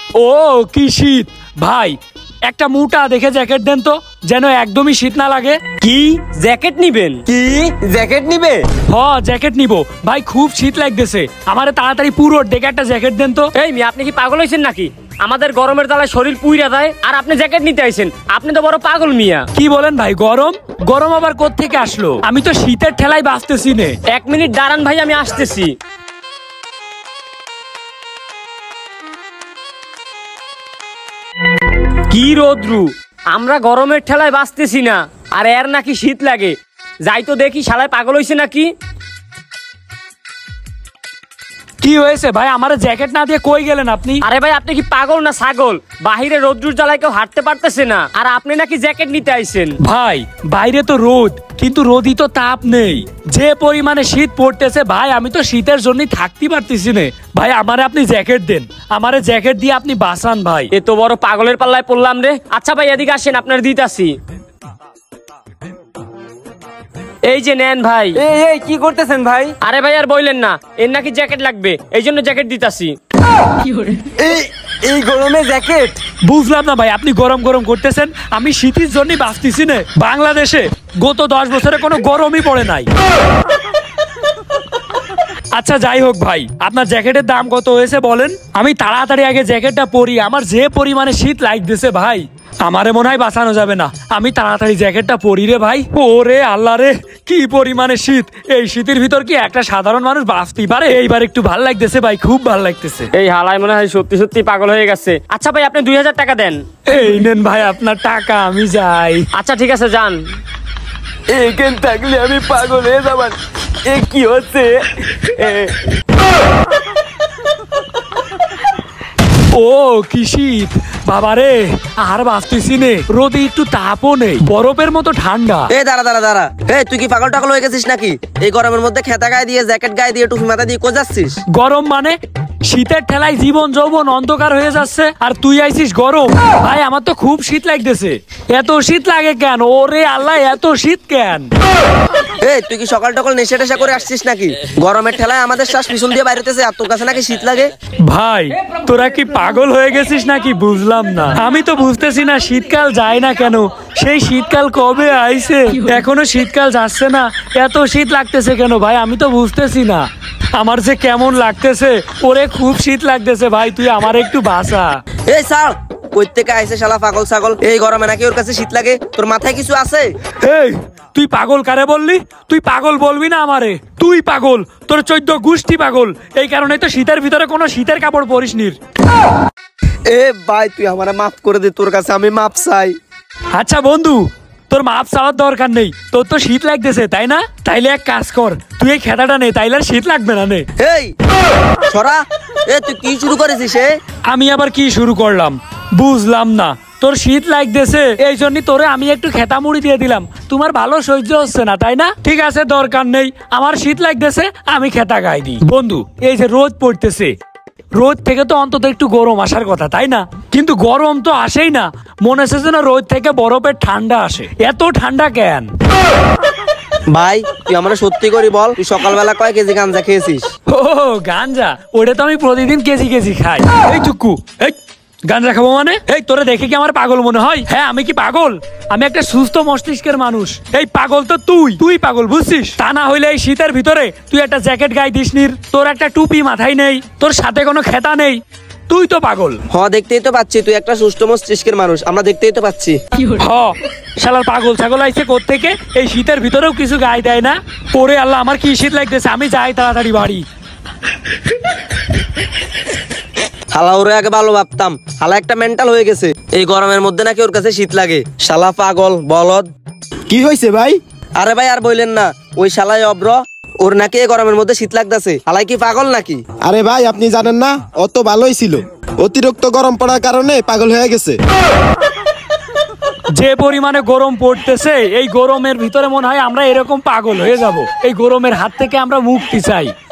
ও কি শীত ভাই, একটা মোটা দেখে জ্যাকেট দেন তো, যেন একদমই শীত না লাগে। কি জ্যাকেট নিবেন? কি জ্যাকেট নিবে? জ্যাকেট নিব ভাই, খুব শীত লাগতেছে আমারে, তাড়াতাড়ি পুরো দেখে একটা জ্যাকেট দেন তো। এই মিয়া, আপনি কি পাগল হয়েছেন নাকি? আমাদের গরমের জ্বালায় শরীর পুইরা যায়, আর আপনি জ্যাকেট নিতে আইছেন? আপনি তো বড় পাগল মিয়া। কি বলেন ভাই? গরম গরম আবার কোত্থেকে আসলো? আমি তো শীতের ঠেলায় বাঁচতেছি নে। 1 মিনিট দাঁড়ান ভাই, আমি আসতেছি। কি রোদ্রু, আমরা গরমের ঠেলায় বাঁচতেছি না, আর এর নাকি শীত লাগে। যাই তো দেখি শালায় পাগল হইছে নাকি। কি হয়েছে ভাই? আমার জ্যাকেট না দিয়ে কই গেলেন আপনি? আরে ভাই, আপনি কি পাগল না ছাগল? বাহিরে রোদ্রুর জ্বালায় কেউ হাঁটতে পারতেছে না, আর আপনি নাকি জ্যাকেট নিতে আইছেন। ভাই বাইরে তো রোদ, কিন্তু রোদই তো তাপ নেই। যে পরিমাণে শীত পড়তেছে ভাই, আমি তো শীতের জন্যই থাকতে পারতেছি না ভাই। আমারে আপনি জ্যাকেট দেন, আমারে জ্যাকেট দিয়ে আপনি বাঁচান ভাই। এ তো বড় পাগলের পাল্লায় পড়লাম রে। আচ্ছা ভাই, এদিকে আসেন, আপনার দিতাছি। এই যে নেন ভাই। এই কি করতেছেন ভাই? আরে ভাই আর বললেন না, এর নাকি জ্যাকেট লাগবে, এই জন্য জ্যাকেট দিতাছি। এই গরমে জ্যাকেট? বুঝলাম না ভাই, আপনি গরম গরম করতেছেন, আমি শীতের জন্যই বাঁচতেছি না। বাংলাদেশে গত 10 বছরে কোনো গরমই পড়ে নাই। আচ্ছা যাই হোক ভাই, আপনার জ্যাকেটের দাম কত হয়েছে বলেন, আমি তাড়াতাড়ি আগে জ্যাকেটটা পরি। আমার যে পরিমাণে শীত লাগতেছে ভাই, আমারে মনে হয় বাঁচানো যাবে না। আমি তাড়াতাড়ি জ্যাকেটটা পরি রে ভাই। ওরে আল্লাহ রে, কি পরিমাণে শীত! এই শীতের ভিতর কি একটা সাধারণ মানুষ বাঁচতে পারে? এইবার একটু ভাল লাগতেছে ভাই, খুব ভাল লাগতেছে। এই হালায় মনে হয় সত্যি সত্যি পাগল হয়ে গেছে। আচ্ছা ভাই, আপনি 2000 টাকা দেন। এই নেন ভাই আপনার টাকা, আমি যাই। আচ্ছা ঠিক আছে, যান। এখান থাকলে আমি পাগল হয়ে যাব। এ কি হচ্ছে? ও কি শীত বাবারে, আর বাঁচতেছি নে। রোদে একটু তাপও নেই, বরফের মতো ঠান্ডা। এই দাঁড়া। এই তুই কি পাগল টাগল হয়ে গেছিস নাকি? এই গরমের মধ্যে খেতা গায়ে দিয়ে, জ্যাকেট গায়ে দিয়ে, টুপি মাথা দিয়ে যাচ্ছিস? গরম মানে? শীতের ঠেলায় জীবন যৌবন অন্ধকার হয়ে যাচ্ছে, আর তুই আইছিস গরম? ভাই আমার তো খুব শীত লাগতেছে। এত শীত লাগে কেন? ওরে আল্লাহ, এত শীত কেন? এই তুই কি সকাল টকাল নেশা টেশা করে আসছিস নাকি? গরমের ঠেলায় আমাদের শ্বাস পিছন দিয়ে বাইরেতেছে, আর তোর কাছে নাকি শীত লাগে? ভাই তোরা কি পাগল হয়ে গেছিস নাকি? বুঝলাম না, আমি তো বুঝতেছি না শীতকাল যায় না কেন। সেই শীতকাল কবে আইছে, এখনো শীতকাল যাচ্ছে না। এত শীত লাগতেছে কেন ভাই? আমি তো বুঝতেছি না। আমার যে কেমন লাগতেছে, ওরে খুব শীত লাগতেছে ভাই, তুই আমার একটু বাঁচা। এই স্যার, কই থেকে আইছে শালা পাগল ছাগল? এই গরমে নাকি ওর কাছে শীত লাগে? তোর মাথায় কিছু আছে? এই তুই পাগল কারে বললি? তুই পাগল বলবি না আমারে। তুই পাগল, তোর 14 গোষ্ঠী পাগল। এই কারণে তো শীতের ভিতরে কোনো শীতের কাপড় পরিস নি। এ ভাই, তুই আমারে মাফ করে দে, তোর কাছে আমি মাপ চাই। আচ্ছা বন্ধু, তোর মাপ চাওয়ার দরকার নেই, তোর তো শীত লাগতেছে তাই না? তাইলে এক কাজ কর, তুই এই খেতাটা নে, তাইলে আর শীত লাগবে না নে। এই সরা, তুই কি শুরু করেছিস? আমি আবার কি শুরু করলাম বুঝলাম না। তোর শীত লাগতেছে এই জন্য তোরে আমি একটু খেতা মুড়ি দিয়ে দিলাম। তোমার ভালো সহ্য হচ্ছে না তাই না? ঠিক আছে, দরকার নেই, আমার শীত লাগতেছে, আমি খেতা গায়ে দিই। বন্ধু, এই যে রোদ পড়তেছে, রোদ থেকে তো অন্তত একটু গরম আসার কথা তাই না? কিন্তু গরম তো আসেই না, মনে হচ্ছে যেন রোদ থেকে বরফের ঠান্ডা আসে। এত ঠান্ডা কেন? ভাই তুই আমার সত্যি করে বল, তুই সকালবেলা কয় কেজি গাঁজা খেয়েছিস? ও গাঞ্জা, ওটা তো আমি প্রতিদিন কেজি কেজি খাই। এই চুক্কু, এই গাঞ্জা খাবো মানে? এই তোরে দেখে কি আমার পাগল মনে হয়? হ্যাঁ আমি কি পাগল? আমি একটা সুস্থ মস্তিষ্কের মানুষ। এই পাগল তো তুই পাগল বুঝছিস? তা না হইলে এই শীতের ভিতরে তুই একটা জ্যাকেট গায়ে দিস নির, তোর একটা টুপি মাথায় নেই, তোর সাথে কোনো খেতা নেই, তুই তো পাগল। দেখতেই তো পাচ্ছি তুই একটা সুস্থ মস্তিষ্কের মানুষ, আমরা দেখতেই তো পাচ্ছি। শালার পাগল ছাগল আইছে কোত্থেকে? এই শীতের ভিতরেও কিছু গায়ে দেয় না। ওরে আল্লাহ, আমার কি শীত লাগতেছে, আমি যাই তাড়াতাড়ি বাড়ি। হালা ওরে আগে ভালো ভাবতাম, হালা একটা মেন্টাল হয়ে গেছে। এই গরমের মধ্যে নাকি ওর কাছে শীত লাগে, শালা পাগল বলদ। কি হয়েছে ভাই? আরে ভাই আর বললেন না, ওই শালাই অব্র, ওর নাকি এই গরমের মধ্যে শীত লাগতেছে। হালাই কি পাগল নাকি? আরে ভাই আপনি জানেন না, অত ভালোই ছিল, অতিরিক্ত গরম পড়ার কারণে পাগল হয়ে গেছে। যে পরিমাণে গরম পড়তেছে, এই গরমের ভিতরে মনে হয় আমরা এরকম পাগল হয়ে যাব। এই গরমের হাত থেকে আমরা মুক্তি চাই।